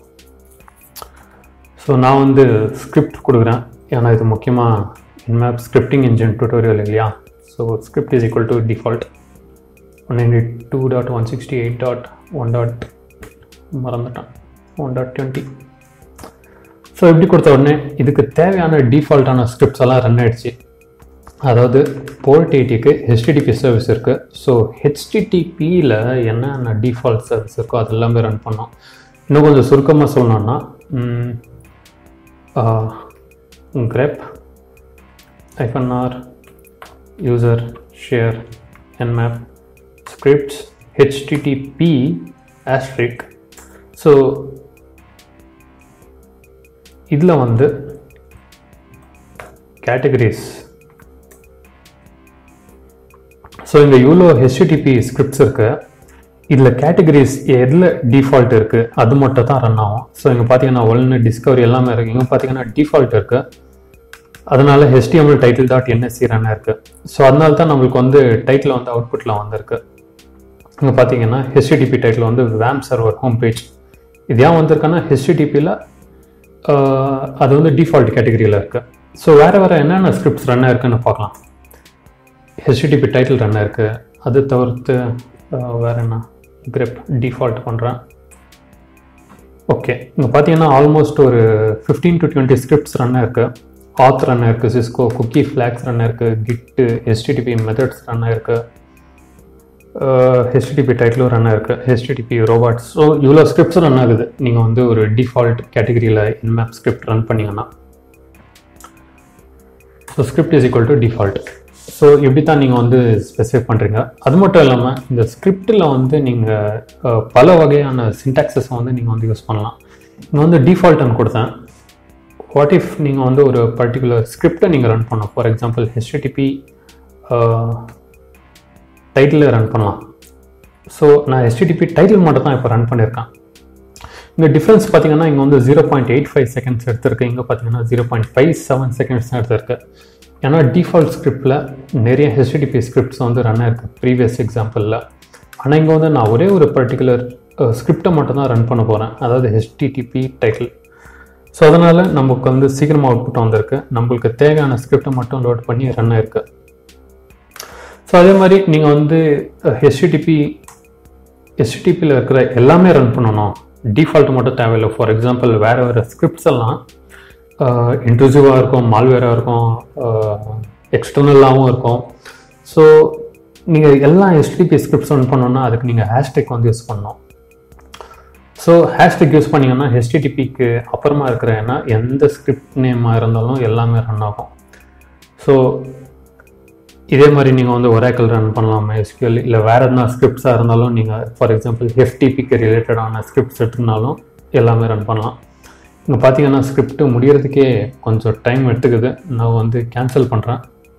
ஸோ நான் வந்து ஸ்கிரிப்ட் கொடுக்குறேன், ஏன்னா இது முக்கியமாக என்மேப் ஸ்கிரிப்டிங் இன்ஜின் டுட்டோரியல் இல்லையா. So script is equal to default one ninety two dot one sixty eight dot one dot மறந்துட்டேன் ஒன் டாட் டுவெண்ட்டி. ஸோ இப்படி கொடுத்த உடனே இதுக்கு தேவையான டிஃபால்ட்டான ஸ்கிரிப்ட்ஸ் எல்லாம் ரன் ஆகிடுச்சு. அதாவது போர்ட் எயிட்டிக்கு ஹெச்டிடிபி சர்வீஸ் இருக்குது. ஸோ ஹெச்டிடிபியில் என்னென்ன டிஃபால்ட் சர்வீஸ் இருக்கோ அது எல்லாமே ரன் பண்ணோம். இன்னும் கொஞ்சம் சுருக்கமாக சொல்லணும்னா grep hyphen r user share nmap scripts http asterisk. So இதில் வந்து கேட்டகரிஸ். ஸோ இங்கே இவ்வளோ ஹெச்டிடிபி ஸ்கிரிப்ட்ஸ் இருக்கு. இதில் கேட்டகரிஸ் எதில் டிஃபால்ட் இருக்குது அது மட்டும் தான் ரன் ஆகும். ஸோ இங்கே பார்த்தீங்கன்னா ஒன்று டிஸ்கவரி எல்லாமே இருக்குது. இங்கே பார்த்தீங்கன்னா டிஃபால்ட் இருக்குது. அதனால HTML title dot NSE run இருக்குது. ஸோ அதனால தான் நம்மளுக்கு வந்து டைட்டில் வந்து அவுட்புட்டில் வந்திருக்கு. இங்கே பார்த்தீங்கன்னா ஹெச்டிடிபி டைட்டில் வந்து வேம் சர்வர் ஹோம் பேஜ். இது ஏன் வந்திருக்குன்னா ஹெச்டிடிபியில் அது வந்து டிஃபால்ட் கேட்டகரியில் இருக்குது. ஸோ வேறு வேறு என்னென்ன ஸ்கிரிப்ட்ஸ் ரன் ஆயிருக்குன்னு பார்க்கலாம். ஹெச்டிடிபி டைட்டில் ரன் ஆயிருக்கு. அது தவிர்த்து வேறு என்ன கிரிப் டிஃபால்ட் பண்ணுறேன். ஓகே, இங்கே பார்த்தீங்கன்னா ஆல்மோஸ்ட் ஒரு fifteen to twenty scripts run ஆயிருக்கு. ஆத் ரன் ஆயிருக்கு, சிஸ்கோ குக்கி ஃப்ளாக்ஸ் ரன் ஆயிருக்கு, கிட்டு ஹெச்டிடிபி மெத்தட்ஸ் ரன் ஆயிருக்கு, ஹெச்டிடிபி டைட்டிலும் ரன் ஆயிருக்கு, ஹெச்டிடிபி ரோபாட்ஸ். ஸோ இவ்வளோ ஸ்கிரிப்ட்ஸ் ரன் ஆகுது நீங்கள் வந்து ஒரு டிஃபால்ட் கேட்டகரியில் என்மேப் ஸ்கிரிப்ட் ரன் பண்ணிங்கன்னா. So script is equal to default. So இப்படி தான் நீங்கள் வந்து ஸ்பெசிஃபை பண்ணுறீங்க. அது மட்டும் இல்லாமல் இந்த ஸ்கிரிப்டில் வந்து நீங்கள் பல வகையான சின்டாக்ஸஸை வந்து நீங்கள் வந்து யூஸ் பண்ணலாம். இங்கே வந்து டிஃபால்ட்னு கொடுத்தேன். வாட் இஃப் நீங்கள் வந்து ஒரு பர்டிகுலர் ஸ்கிரிப்டை நீங்கள் ரன் பண்ணணும். For example HTTP title run பண்ணலாம். ஸோ நான் ஹெச்டிடிபி டைட்டில் மட்டும் தான் இப்போ ரன் பண்ணியிருக்கேன். இங்கே டிஃப்ரென்ஸ் பார்த்தீங்கன்னா இங்கே வந்து zero point eight five seconds எடுத்திருக்கு. இங்கே பார்த்தீங்கன்னா zero point five seven seconds தான் எடுத்திருக்கு. ஏன்னா டிஃபால்ட் ஸ்கிரிப்டில் நிறைய ஹெச்டிடிபி ஸ்கிரிப்ட்ஸ் வந்து ரன் ஆயிருக்கு ப்ரீவியஸ் எக்ஸாம்பிளில். ஆனால் இங்கே வந்து நான் ஒரே ஒரு பர்டிகுலர் ஸ்கிரிப்டை மட்டும் தான் ரன் பண்ண போகிறேன், அதாவது ஹெச்டிடிபி டைட்டில். ஸோ அதனால் நமக்கு வந்து சீக்கிரமாக அவுட்புட் வந்திருக்கு. நம்மளுக்கு தேவையான ஸ்கிரிப்டை மட்டும் லோட் பண்ணி ரன் ஆயிருக்கு. ஸோ அதே மாதிரி நீங்கள் வந்து ஹெச்டிடிபி ஹெச்டிடிபியில் இருக்கிற எல்லாமே ரன் பண்ணணும், டிஃபால்ட் மட்டும் தேவையில்லை. ஃபார் எக்ஸாம்பிள் வேறு வேறு ஸ்கிரிப்ட்ஸ் எல்லாம் இன்ட்ரூசிவாக இருக்கும், மால்வேராக இருக்கும், எக்ஸ்டர்னலாகவும் இருக்கும். ஸோ நீங்கள் எல்லா ஹெச்டிடிபி ஸ்கிரிப்ட்ஸ் ரன் பண்ணணும்னா அதுக்கு நீங்கள் ஹேஷ்டேக் வந்து யூஸ் பண்ணணும். ஸோ ஹேஷ்டேக் யூஸ் பண்ணிங்கன்னா ஹெச்டிடிபிக்கு அப்புறமா இருக்கிற ஏன்னா எந்த ஸ்கிரிப்ட் நேமாக இருந்தாலும் எல்லாமே ரன் ஆகும். ஸோ இதே மாதிரி நீங்கள் வந்து ஒராக்கிள் ரன் பண்ணலாம், எஸ்கியூஎல் இல்லை வேறு எதனா ஸ்கிரிப்ட்ஸாக இருந்தாலும் நீங்கள் ஃபார் எக்ஸாம்பிள் எஃப்டிபிக்கு ரிலேட்டடான ஸ்கிரிப்ட்ஸ் எடுத்துனாலும் எல்லாமே ரன் பண்ணலாம். இங்கே பார்த்தீங்கன்னா ஸ்கிரிப்ட் முடிகிறதுக்கே கொஞ்சம் டைம் எடுத்துக்குது. நான் வந்து கேன்சல் பண்ணுறேன்.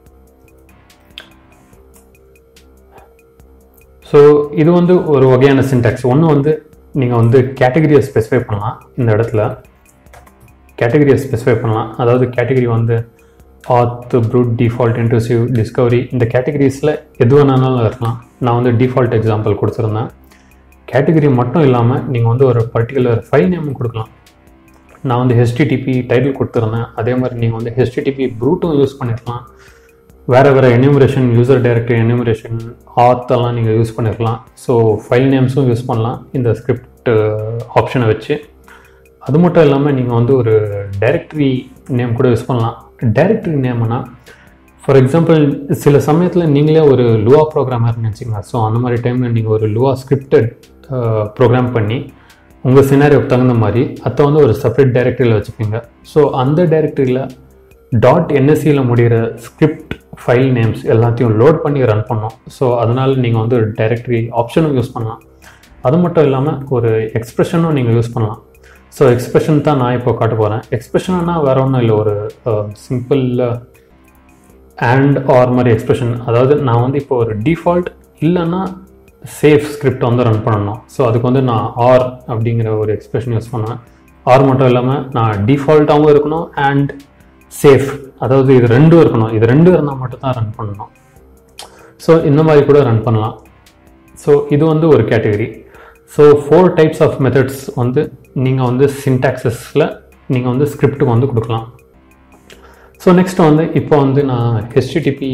ஸோ இது வந்து ஒரு வகையான சின்டாக்ஸ். ஒன்று வந்து நீங்கள் வந்து கேட்டகரியை ஸ்பெசிஃபை பண்ணலாம். இந்த இடத்துல கேட்டகரியை ஸ்பெசிஃபை பண்ணலாம். அதாவது கேட்டகரி வந்து ஆத், ப்ரூட், டிஃபால்ட், இன்ட்ரூசிவ், டிஸ்கவரி, இந்த கேட்டகரிஸில் எது வேணாலும் இருக்கலாம். நான் வந்து டிஃபால்ட் எக்ஸாம்பிள் கொடுத்துருந்தேன். கேட்டகரி மட்டும் இல்லாமல் நீங்கள் வந்து ஒரு பர்டிகுலர் ஃபைல் நேமும் கொடுக்கலாம். நான் வந்து ஹெச்டிடிபி டைட்டில் கொடுத்துருந்தேன். அதே மாதிரி நீங்கள் வந்து ஹெச்டிடிபி ப்ரூட்டும் யூஸ் பண்ணியிருக்கலாம். வேறு வேறு என்யூமரேஷன், யூசர் டைரக்டரி என்யூமரேஷன், ஆத்தெல்லாம் நீங்கள் யூஸ் பண்ணியிருக்கலாம். ஸோ ஃபைல் நேம்ஸும் யூஸ் பண்ணலாம் இந்த ஸ்கிரிப்ட் ஆப்ஷனை வச்சு. அது மட்டும் இல்லாமல் நீங்கள் வந்து ஒரு டைரக்டரி நேம் கூட யூஸ் பண்ணலாம். டைரக்டரி நேம்னா ஃபார் எக்ஸாம்பிள் சில சமயத்தில் நீங்களே ஒரு லுவா ப்ரோக்ராமர் நினச்சிங்க. ஸோ அந்த மாதிரி டைமில் நீங்கள் ஒரு லுவா ஸ்கிரிப்டட் ப்ரோக்ராம் பண்ணி உங்கள் சினாரியோக்கு தகுந்த மாதிரி அதை வந்து ஒரு செப்பரேட் டைரக்டரியில் வச்சுப்பீங்க. ஸோ அந்த டைரக்டரியில் டாட் என்எஸ்சியில் முடிகிற ஸ்கிரிப்ட் ஃபைல் நேம்ஸ் எல்லாத்தையும் லோட் பண்ணி ரன் பண்ணோம். ஸோ அதனால் நீங்கள் வந்து ஒரு டைரக்டரி ஆப்ஷனும் யூஸ் பண்ணலாம். அது மட்டும் இல்லாமல் ஒரு எக்ஸ்பிரஷனும் நீங்கள் யூஸ் பண்ணலாம். ஸோ எக்ஸ்பிரஷன் தான் நான் இப்போ காட்ட போகிறேன். எக்ஸ்பிரஷன்னா வேறு ஒன்றும் இல்லை, ஒரு சிம்பிள் அண்ட் ஆர் மாதிரி எக்ஸ்பிரஷன். அதாவது நான் வந்து இப்போ ஒரு டிஃபால்ட் இல்லைன்னா சேஃப் ஸ்கிரிப்ட் வந்து ரன் பண்ணணும். ஸோ அதுக்கு வந்து நான் ஆர் அப்படிங்கிற ஒரு எக்ஸ்பிரஷன் யூஸ் பண்ணுவேன். ஆர் மட்டும் இல்லாமல் நான் டிஃபால்ட்டாகவும் இருக்கணும் அண்ட் சேஃப், அதாவது இது ரெண்டும் இருக்கணும். இது ரெண்டும் இருந்தால் மட்டும் தான் ரன் பண்ணணும். ஸோ இந்த மாதிரி கூட ரன் பண்ணலாம். ஸோ இது வந்து ஒரு category. So four types of methods வந்து நீங்கள் வந்து சின்டாக்சஸில் நீங்கள் வந்து ஸ்கிரிப்டுக்கு வந்து கொடுக்கலாம். ஸோ நெக்ஸ்ட் வந்து இப்போ வந்து நான் HTTP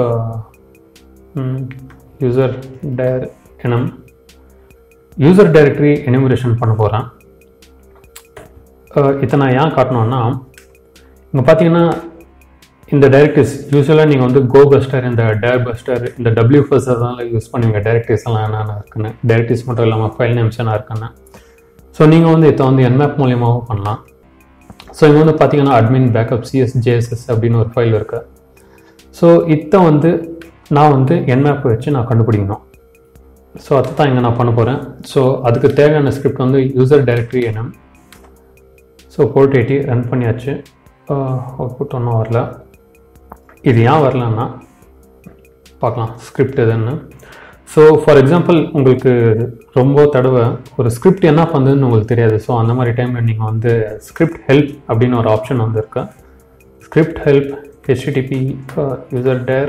user dir enum user directory enumeration பண்ண போகிறேன். இதை நான் ஏன் காட்டணும்னா இங்கே பார்த்தீங்கன்னா இந்த டைரக்டரிஸ் யூஸ்வலாக நீங்கள் வந்து கோ பஸ்டர், இந்த டேர் பஸ்டர், இந்த டபிள்யூ ஃபஸ்டர்லாம் யூஸ் பண்ணுவீங்க. டைரக்டரிஸ் எல்லாம் என்னென்ன இருக்குன்னு, டைரக்டரிஸ் மட்டும் இல்லாமல் ஃபைல் நேம்ஸ் என்ன இருக்குன்னு. ஸோ நீங்கள் வந்து இதை வந்து என்மேப் மூலியமாகவும் பண்ணலாம். ஸோ இங்கே வந்து பார்த்தீங்கன்னா அட்மின் பேக்கப் சிஎஸ் ஜேஎஸ்எஸ் அப்படின்னு ஒரு ஃபைல் இருக்குது. ஸோ இதை வந்து நான் வந்து என்மேப் வச்சு நான் கண்டுபிடிக்கணும். ஸோ அதை தான் இங்கே நான் பண்ண போகிறேன். ஸோ அதுக்கு தேவையான ஸ்கிரிப்ட் வந்து user directory enum. So port eighty run பண்ணியாச்சு. அவுட்புட் ஒன்றும் வரல. இது ஏன் வரலன்னா பார்க்கலாம் ஸ்கிரிப்ட் எதுன்னு. ஸோ ஃபார் எக்ஸாம்பிள் உங்களுக்கு ரொம்ப தடவை ஒரு ஸ்கிரிப்ட் என்ன பண்ணுதுன்னு உங்களுக்கு தெரியாது. ஸோ அந்த மாதிரி டைமில் நீங்கள் வந்து ஸ்கிரிப்ட் ஹெல்ப் அப்படின்னு ஒரு ஆப்ஷன் வந்து இருக்கு. Script help HTTP user dir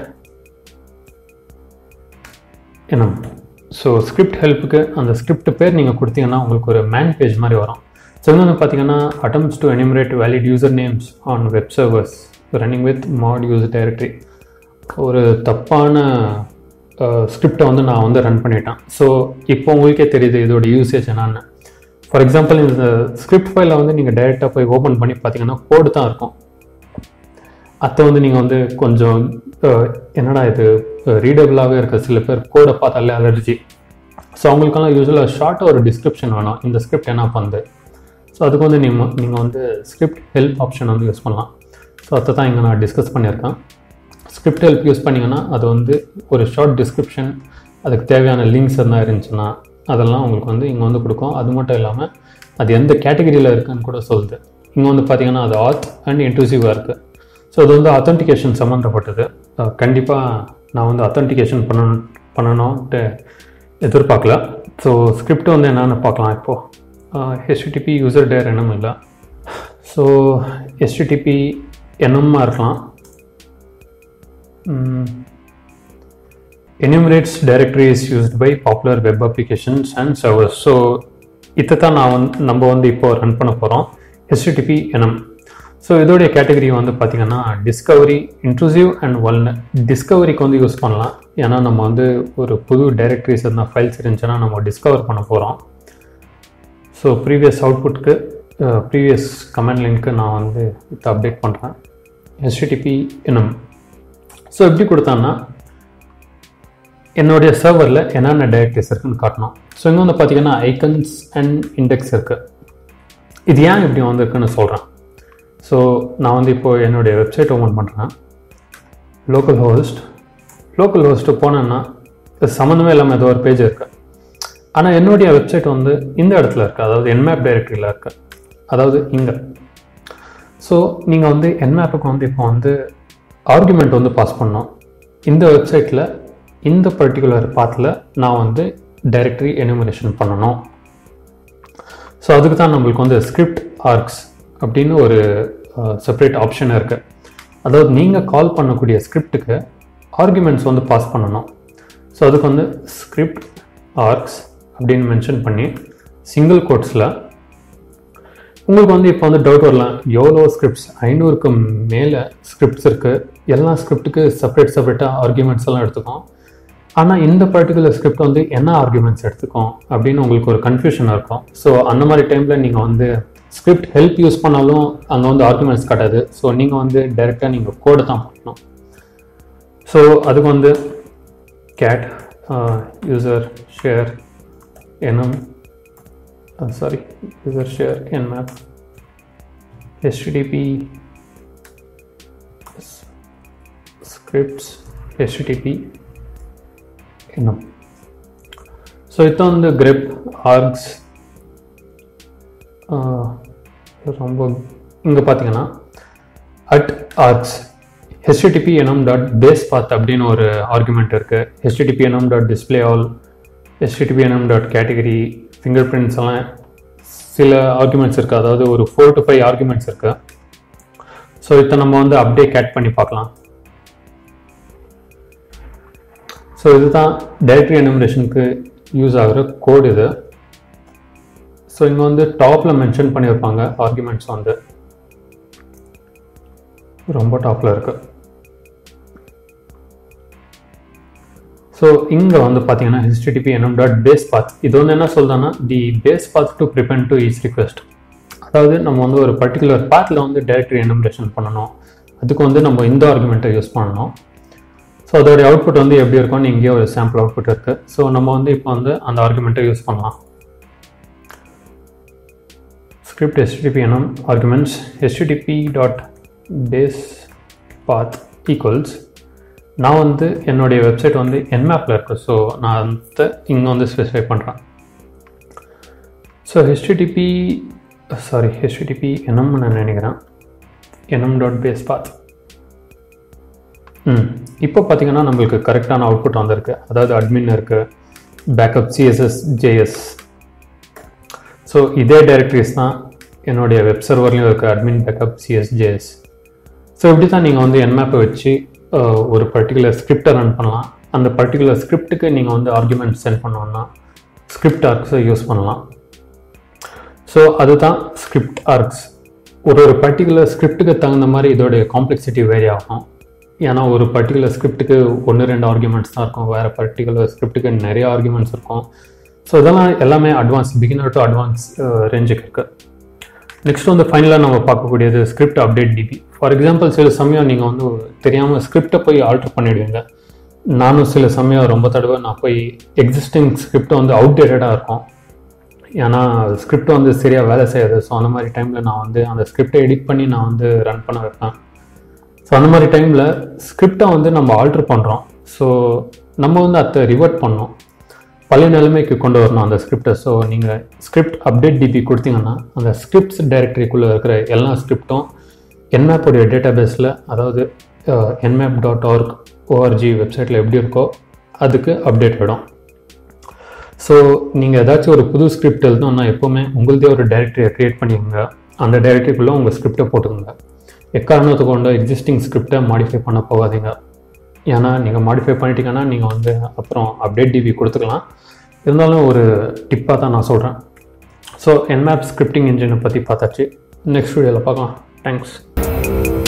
என்ன. ஸோ ஸ்கிரிப்ட் ஹெல்ப்புக்கு அந்த ஸ்கிரிப்ட் பேர் நீங்கள் கொடுத்தீங்கன்னா உங்களுக்கு ஒரு மேன் பேஜ் மாதிரி வரும். ஸோ இன்னொன்று பார்த்தீங்கன்னா attempts to enumerate valid user names on web servers running with mod user directory. ஒரு தப்பான ஸ்கிரிப்டை வந்து நான் வந்து ரன் பண்ணிட்டேன். ஸோ இப்போ உங்களுக்கே தெரியுது இதோட யூசேஜ் என்னான்னு. ஃபார் எக்ஸாம்பிள் இந்த ஸ்கிரிப்ட் ஃபைலை வந்து நீங்கள் டைரெக்டாக போய் ஓப்பன் பண்ணி பார்த்தீங்கன்னா கோடு தான் இருக்கும். அதை வந்து நீங்கள் வந்து கொஞ்சம் என்னடா இது ரீடபிளாகவே இருக்க சில பேர் கோடை பார்த்தாலே அலர்ஜி. ஸோ அவங்களுக்கெல்லாம் யூஸ்வலாக ஷார்ட்டாக ஒரு டிஸ்கிரிப்ஷன் வேணும் இந்த ஸ்கிரிப்ட் என்ன பண்ணுது. ஸோ அதுக்கு வந்து நீங்கள் நீங்கள் வந்து ஸ்கிரிப்ட் ஹெல்ப் ஆப்ஷன் வந்து யூஸ் பண்ணலாம். ஸோ அதை தான் இங்கே நான் டிஸ்கஸ் பண்ணியிருக்கேன். ஸ்கிரிப்ட் ஹெல்ப் யூஸ் பண்ணிங்கன்னா அது வந்து ஒரு ஷார்ட் டிஸ்கிரிப்ஷன், அதுக்கு தேவையான லிங்க்ஸ் எல்லாம் இருந்துச்சுன்னா அதெல்லாம் உங்களுக்கு வந்து இங்கே வந்து கொடுக்கும். அது மட்டும் இல்லாமல் அது எந்த கேட்டகரியில் இருக்குன்னு கூட சொல்லுது. இங்கே வந்து பார்த்தீங்கன்னா அது ஆத் அண்ட் இன்க்ளூசிவாக இருக்குது. ஸோ அது வந்து அத்தன்டிகேஷன் சம்மந்தப்பட்டது. கண்டிப்பாக நான் வந்து அத்தன்டிகேஷன் பண்ணணும் பண்ணணும்ட்டு எதிர்பார்க்கல. ஸோ ஸ்கிரிப்ட் வந்து என்னென்னு பார்க்கலாம். இப்போது ஹெச்டிடிபி யூசர் டேர் என்னும் இல்லை. ஸோ ஹெச்டிடிபி என்னமா இருக்கலாம். enumerates directories used by popular web applications and servers. So இதை தான் நான் வந்து நம்ம வந்து இப்போ ரன் பண்ண போகிறோம் ஹெச்டிடிபி enum. ஸோ இதோடைய கேட்டகரி வந்து பார்த்திங்கன்னா டிஸ்கவரி, இன்ட்ரூசிவ் அண்ட் வல்னர். டிஸ்கவரிக்கு வந்து யூஸ் பண்ணலாம். ஏன்னா நம்ம வந்து ஒரு புது டைரக்டரிஸ் இருந்தால் ஃபைல்ஸ் இருந்துச்சுன்னா நம்ம டிஸ்கவர் பண்ண போகிறோம். ஸோ ப்ரீவியஸ் அவுட்புட்க்கு ப்ரீவியஸ் கமெண்ட் லிங்க்கு நான் வந்து இதை அப்டேட் பண்ணுறேன். HTTP enum. ஸோ எப்படி கொடுத்தான்னா என்னுடைய சர்வரில் என்னென்ன டைரக்டரிஸ் இருக்குன்னு காட்டணும். ஸோ இங்கே வந்து பார்த்தீங்கன்னா ஐக்கன்ஸ் அண்ட் இண்டெக்ஸ் இருக்குது. இது ஏன் இப்படி வந்திருக்குன்னு சொல்கிறேன். ஸோ நான் வந்து இப்போது என்னுடைய வெப்சைட் ஓப்பன் பண்ணுறேன். லோக்கல் ஹோஸ்ட் லோக்கல் ஹோஸ்ட்டு போனேன்னா சம்மந்தமே இல்லாமல் ஏதோ ஒரு பேஜ் இருக்குது. ஆனால் என்னுடைய வெப்சைட் வந்து இந்த இடத்துல இருக்குது, அதாவது என்மேப் டைரக்டரியில் இருக்குது, அதாவது இங்கே. ஸோ நீங்கள் வந்து என்மேப்புக்கு வந்து இப்போ வந்து ஆர்குமெண்ட் வந்து பாஸ் பண்ணோம். இந்த வெப்சைட்டில் இந்த பர்டிகுலர் பாத்தில் நான் வந்து டைரக்டரி எனுமரேஷன் பண்ணணும். ஸோ அதுக்கு தான் நம்மளுக்கு வந்து ஸ்கிரிப்ட் ஆர்க்ஸ் அப்படின்னு ஒரு செப்பரேட் ஆப்ஷன் இருக்குது. அதாவது நீங்கள் கால் பண்ணக்கூடிய ஸ்கிரிப்டுக்கு ஆர்குமெண்ட்ஸ் வந்து பாஸ் பண்ணணும். ஸோ அதுக்கு வந்து ஸ்கிரிப்ட் ஆர்க்ஸ் அப்படின்னு மென்ஷன் பண்ணி சிங்கிள் கோட்ஸில் உங்களுக்கு வந்து இப்போ வந்து டவுட் வரலாம், எவ்வளோ ஸ்கிரிப்ட்ஸ், ஐநூறுக்கு மேலே ஸ்கிரிப்ட்ஸ் இருக்குது, எல்லா ஸ்கிரிப்டுக்கு செப்பரேட் செப்பரேட்டாக ஆர்குமெண்ட்ஸ் எல்லாம் எடுத்துக்கும். ஆனால் இந்த பர்டிகுலர் ஸ்கிரிப்ட் வந்து என்ன ஆர்குமெண்ட்ஸ் எடுத்துக்கும் அப்படின்னு உங்களுக்கு ஒரு கன்ஃபியூஷன் இருக்கும். ஸோ அந்த மாதிரி டைமில் நீங்கள் வந்து ஸ்கிரிப்ட் ஹெல்ப் யூஸ் பண்ணாலும் அங்கே வந்து ஆர்குமெண்ட்ஸ் காட்டாது. ஸோ நீங்கள் வந்து டைரெக்டாக நீங்கள் கோடு தான் பண்ணணும். ஸோ அதுக்கு வந்து cat user share enum sorry user share nmap http scripts http enum. So இது வந்து grep args ரொம்ப இங்கே பார்த்தீங்கன்னா at args http enum dot base path அப்படின்னு ஒரு ஆர்குமெண்ட் இருக்குது. http enum dot display all, http enum dot category, ஃபிங்கர் பிரிண்ட்ஸ் எல்லாம் சில ஆர்குமெண்ட்ஸ் இருக்குது. அதாவது ஒரு ஃபோர் டு ஃபைவ் ஆர்குமெண்ட்ஸ் இருக்குது. ஸோ இதை நம்ம வந்து அப்படியே கேட் பண்ணி பார்க்கலாம். ஸோ இதுதான் டைரக்டரி எனுமரேஷனுக்கு யூஸ் ஆகிற கோட் இது. ஸோ இங்கே வந்து டாப்பில் மென்ஷன் பண்ணியிருப்பாங்க ஆர்குமெண்ட்ஸ் வந்து ரொம்ப டாப்பில் இருக்குது. ஸோ இங்கே வந்து பார்த்தீங்கன்னா http enum dot base path இது வந்து என்ன சொல்லுதுன்னா the base path to prepend to each request. அதாவது நம்ம வந்து ஒரு பர்டிகுலர் பாத்தில் வந்து டைரக்டரி எனுமரேஷன் பண்ணணும். அதுக்கு வந்து நம்ம இந்த ஆர்குமெண்ட்டை யூஸ் பண்ணணும். ஸோ அதோடைய அவுட்புட் வந்து எப்படி இருக்கும்னு இங்கே ஒரு சாம்பிள் அவுட்புட் இருக்குது. ஸோ நம்ம வந்து இப்போ வந்து அந்த ஆர்குமெண்ட்டை யூஸ் பண்ணலாம். Script http enum arguments http dot base path equals. நான் வந்து என்னுடைய வெப்சைட் வந்து என்மேப்பில் இருக்குது. ஸோ நான் அந்த இங்கே வந்து ஸ்பெசிஃபை பண்ணுறேன். So http sorry HTTP enum நான் நினைக்கிறேன் enum டாட் பேஸ் பாத். ம் இப்போ பார்த்தீங்கன்னா நம்மளுக்கு கரெக்டான அவுட்புட் வந்திருக்கு. அதாவது அட்மின் இருக்குது, பேக்கப் சிஎஸ்எஸ் ஜேஎஸ். ஸோ இதே டைரக்டரிஸ் தான் என்னுடைய வெப் சர்வர்லையும் இருக்குது, அட்மின் பேக்கப் சிஎஸ்ஜேஎஸ். ஸோ இப்படி தான் நீங்கள் வந்து என்மேப்பை வச்சு ஒரு பர்டிகுலர் ஸ்கிரிப்டை ரன் பண்ணலாம். அந்த பர்டிகுலர் ஸ்கிரிப்டுக்கு நீங்கள் வந்து ஆர்குமெண்ட் சென்ட் பண்ணோன்னா ஸ்கிரிப்ட் ஆர்க்ஸை யூஸ் பண்ணலாம். ஸோ அதுதான் ஸ்கிரிப்ட் ஆர்க்ஸ். ஒரு ஒரு பர்டிகுலர் ஸ்கிரிப்டுக்கு தகுந்த மாதிரி இதோடைய காம்ப்ளெக்சிட்டி வேரி ஆகும். ஏன்னா ஒரு பர்டிகுலர் ஸ்கிரிப்டுக்கு ஒன்று ரெண்டு ஆர்குமெண்ட்ஸ் தான் இருக்கும், வேறு பர்டிகுலர் ஸ்கிரிப்டுக்கு நிறைய ஆர்குமெண்ட்ஸ் இருக்கும். ஸோ இதெல்லாம் எல்லாமே அட்வான்ஸ், பிகினர் டு அட்வான்ஸ் ரேஞ்சுக்கு இருக்குது. நெக்ஸ்ட் வந்து ஃபைனலாக நம்ம பார்க்கக்கூடியது script update DB. For example சில சமயம் நீங்கள் வந்து தெரியாமல் ஸ்கிரிப்டை போய் ஆல்டர் பண்ணிவிடுவீங்க. நானும் சில சமயம் ரொம்ப தடவை நான் போய் எக்ஸிஸ்டிங் ஸ்கிரிப்டை வந்து அவுடேட்டடாக இருக்கும், ஏன்னா ஸ்கிரிப்ட் வந்து சரியாக வேலை செய்யாது. ஸோ அந்த மாதிரி டைமில் நான் வந்து அந்த ஸ்கிரிப்டை எடிட் பண்ணி நான் வந்து ரன் பண்ண வைப்பேன். ஸோ அந்த மாதிரி டைமில் ஸ்கிரிப்டை வந்து நம்ம ஆல்ட்ரு பண்ணுறோம். ஸோ நம்ம வந்து அதை ரிவர்ட் பண்ணோம், பழைய நிலைமைக்கு கொண்டு வரணும் அந்த ஸ்கிரிப்டை. ஸோ நீங்கள் ஸ்கிரிப்ட் அப்டேட் டிபி கொடுத்தீங்கன்னா அந்த ஸ்கிரிப்ட்ஸ் டைரக்டரிக்குள்ளே இருக்கிற எல்லா ஸ்கிரிப்டும் என்மேப்புடைய டேட்டா பேஸில், அதாவது என்மேப் டாட் ஆர்க் ஓஆர்ஜி வெப்சைட்டில் எப்படி இருக்கோ அதுக்கு அப்டேட் ஆகிடும். ஸோ நீங்கள் ஏதாச்சும் ஒரு புது ஸ்கிரிப்ட் எழுதணும்னா எப்போவுமே உங்களுதே ஒரு டைரக்டரியை க்ரியேட் பண்ணிக்கோங்க. அந்த டைரக்டரிக்குள்ளே உங்கள் ஸ்கிரிப்டை போட்டுக்கோங்க. எக்காரணத்தை கொண்டு எக்ஸிஸ்டிங் ஸ்கிரிப்டை மாடிஃபை பண்ண போகாதீங்க. ஏன்னா நீங்கள் மாடிஃபை பண்ணிட்டீங்கன்னா நீங்கள் வந்து அப்புறம் அப்டேட் டிபி கொடுத்துக்கலாம். இருந்தாலும் ஒரு டிப்பாக தான் நான் சொல்கிறேன். ஸோ என்மேப் ஸ்கிரிப்டிங் இன்ஜினை பற்றி பார்த்தாச்சு. நெக்ஸ்ட் வீடியோவில் பார்க்கலாம். தேங்க்ஸ்.